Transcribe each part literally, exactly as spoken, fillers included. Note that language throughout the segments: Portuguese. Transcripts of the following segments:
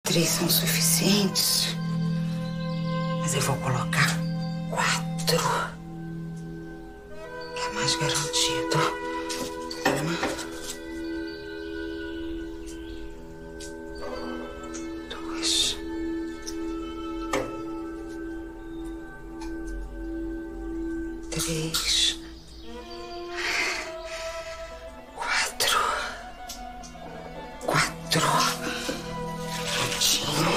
Três são suficientes. Mas eu vou colocar quatro. Que é mais garantido. Dois. Três. Quatro. Quatro. Prontinho.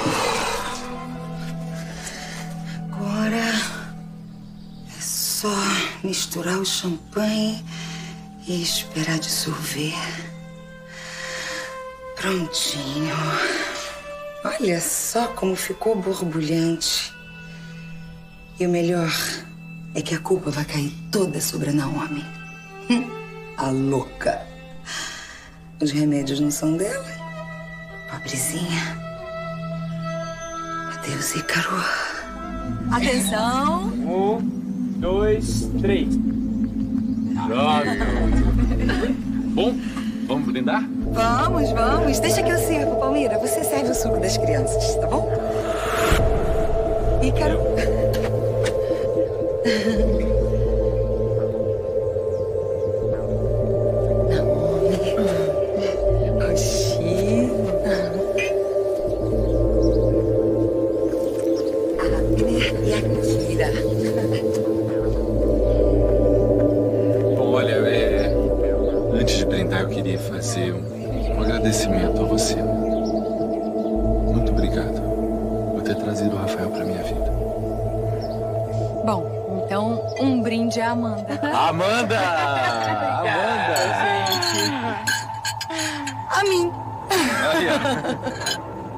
Agora é só misturar o champanhe e esperar dissolver. Prontinho. Olha só como ficou borbulhante. E o melhor é que a culpa vai cair toda sobre a Naomi. A louca. Os remédios não são dela. Pobrezinha. Adeus, Ícaro. Atenção. Um, dois, três. Pronto. Bom, vamos brindar? Vamos, vamos. Deixa que eu sirvo, Palmira. Você serve o suco das crianças, tá bom? Ícaro. Naomi. Oxi. Abner e Akira. Bom, olha, é... antes de brindar, eu queria fazer um, um agradecimento a você. Muito obrigado por ter trazido o Rafael pra minha vida. Bom, então um brinde à Amanda. Amanda! Amanda! Gente! A mim. Aí, ó.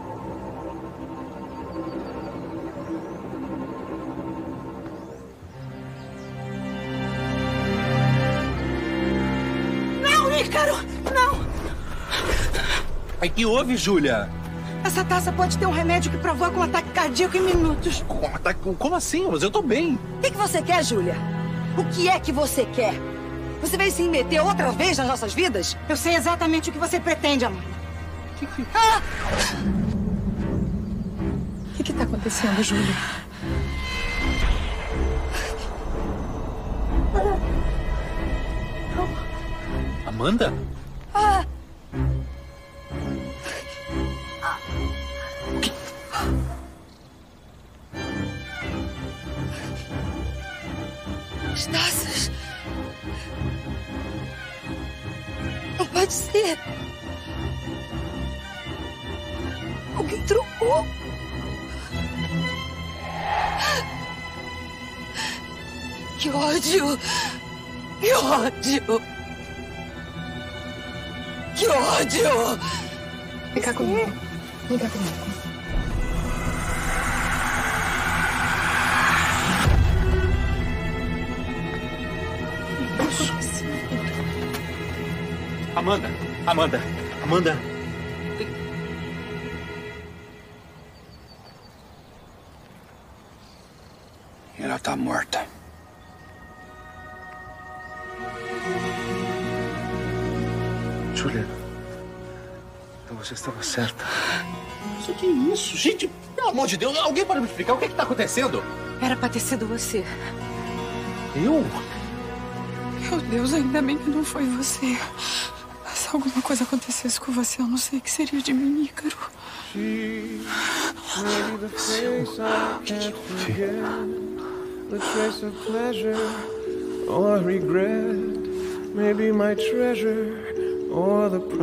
Não, Ícaro! Não! Ai, que houve, Júlia? Essa taça pode ter um remédio que provoca um ataque cardíaco em minutos. Como, tá- como assim? Mas eu tô bem. O que, que você quer, Júlia? O que é que você quer? Você veio se meter outra vez nas nossas vidas? Eu sei exatamente o que você pretende, Amanda. O que ah! que que tá acontecendo, Júlia? Amanda? Ah! As taças. Não pode ser. Alguém trocou. Que ódio! Que ódio! Que ódio! Vem cá comigo. Vem cá comigo. Amanda! Amanda! Amanda! Ela tá morta. Júlia, então você estava certa. Isso que é isso? Gente, pelo amor de Deus, alguém pode me explicar o que é que tá acontecendo? Era pra ter sido você. Eu? Meu Deus, ainda bem que não foi você. Se alguma coisa acontecesse com você, eu não sei o que seria de mim, Ícaro. The trace of pleasure or regret, maybe my treasure or the